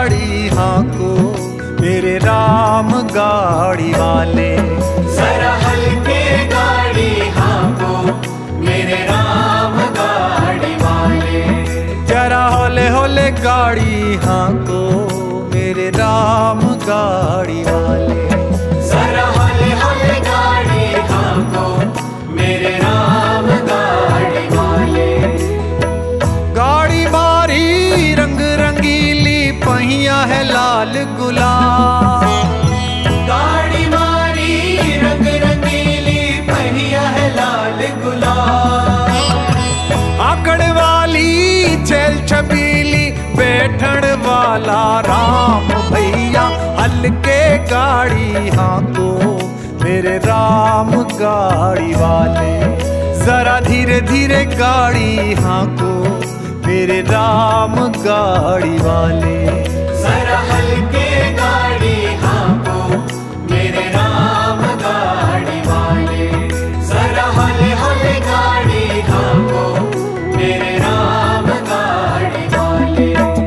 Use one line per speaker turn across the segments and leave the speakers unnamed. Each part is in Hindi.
गाड़ी हाँको मेरे राम गाड़ी वाले।
जरा हल्के गाड़ी हाँको मेरे राम गाड़ी वाले।
जरा हौले हौले गाड़ी हाँको मेरे राम गाड़ी वाले।
जरा हौले हौले गाड़ी हाँको मेरे राम गाड़ी वाले।
गाड़ी मारी रंग रंगीली पहिया है लाल गुलाल।
गाड़ी मारी रंग रंगीली पहिया है लाल गुलाल।
आकड़ वाली चल छबीली बैठन वाला राम भैया। हल्के गाड़ी हाँको मेरे राम गाड़ी वाले। जरा धीरे धीरे गाड़ी हाँको मेरे राम गाड़ी वाले।
जरा हल्के गाड़ी हाँको मेरे राम गाड़ी वाले। जरा हौले हौले गाड़ी हाँको मेरे राम गाड़ी वाले।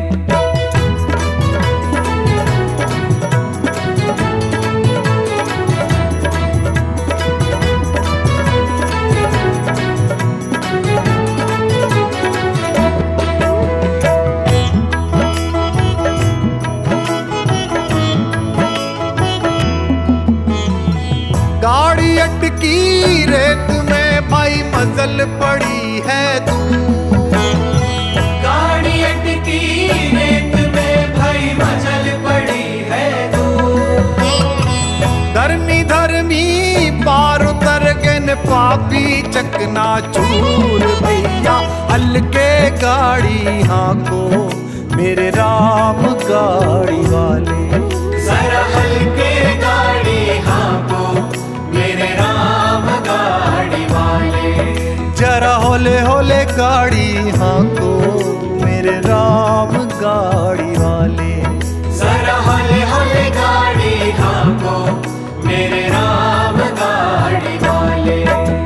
गाड़ी अटकी रेत में भाई मजल पड़ी है दूर।
गाड़ी अटकी रेत में भाई मचल पड़ी है दूर।
धर्मी धर्मी पार उतर गन पापी चकना चूर भैया। हल्के गाड़ी हाँको मेरे राम गाड़ी वाले।
जरा हल्के गाड़ी हाँको मेरे राम गाड़ी वाले।
जरा हौले हौले गाड़ी हाँको मेरे राम गाड़ी वाले।
जरा हौले हौले गाड़ी हाँको मेरे राम गाड़ी वाले।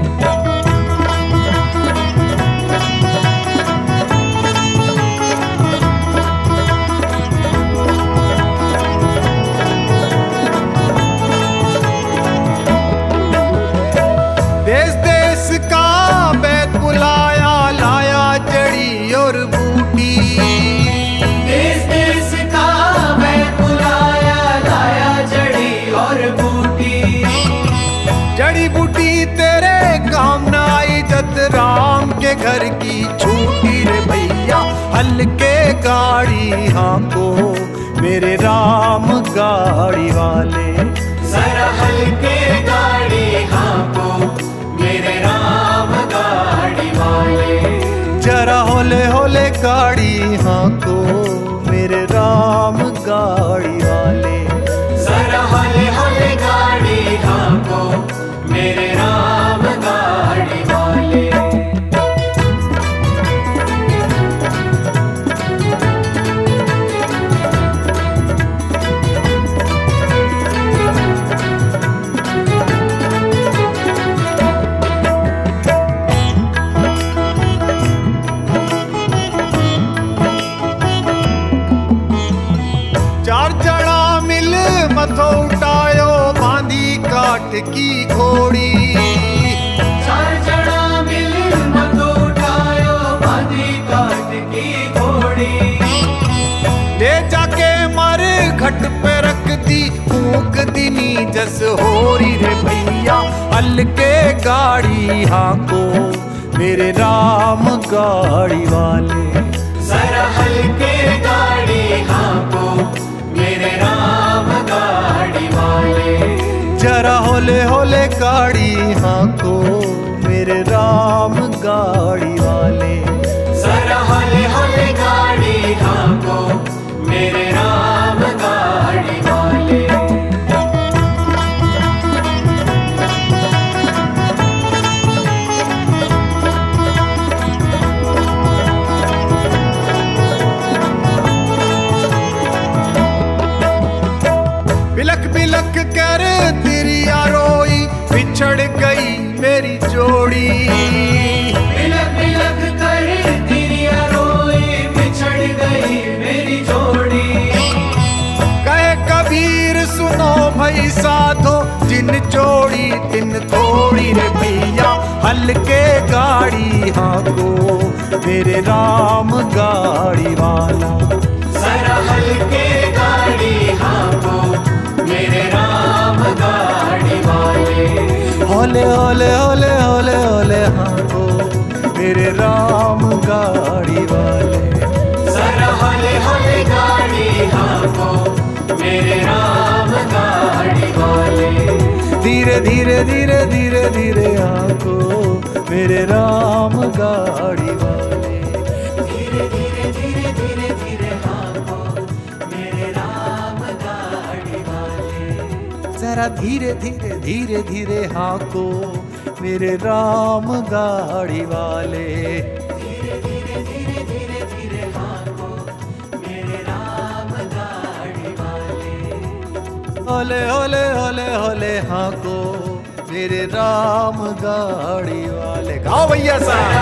देश देश का बैत बुलाया लाया जड़ी और बूटी।
देश देश का बैत बुलाया लाया जड़ी और बूटी।
जड़ी बूटी तेरे काम न आई जत राम के घर की छूटी रे भैया। हल्के गाड़ी हाँको मेरे राम गाड़ी वाले।
जरा हल्के गाड़ी हाँको मेरे राम गाड़ी वाले।
जरा हौले हौले गाड़ी हाँको मेरे राम गाड़ी वाले।
जरा हौले हौले गाड़ी हाँको मेरे राम गाड़ी वाले।
चार जड़ा मिल मथो उठायो बांधी काठ की घोड़ी।
चार जड़ा मिल मत उठायो बांधी काठ की घोड़ी।
ले जाके मर घट पे रख दी फूक दी नीजस होरी रे भैया। हल्के गाड़ी हाँको मेरे राम गाड़ी वाले।
जरा हल्के गाड़ी हाँको मेरे राम गाड़ी वाले।
जरा हौले हौले गाड़ी हाँको मेरे राम गाड़ी वाले।
जरा हौले हौले गाड़ी हाँको मेरे राम गाड़ी वाले।
सुनो भई साधो, जिन जोड़ी तिन थोड़ी रे भैया, हल्के गाड़ी हाको मेरे राम गाड़ी वाला।
जरा हल्के गाड़ी हाको मेरे राम गाड़ी वाले।
होले होले होले होले होले हाको मेरे राम गाड़ी वाले।
जरा हले हले गाड़ी हाको मेरे राम गाड़ी वाले।
धीरे धीरे धीरे धीरे धीरे हाको मेरे राम गाड़ी वाले।
धीरे धीरे धीरे धीरे धीरे हाको मेरे राम गाड़ी वाले।
जरा धीरे धीरे धीरे धीरे हाको मेरे राम गाड़ी वाले।
धीरे धीरे धीरे धीरे धीरे हाको मेरे राम गाड़ी वाले।
होले होले होले होले हाको मेरे राम गाड़ी वाले। गाओ भैया साहब।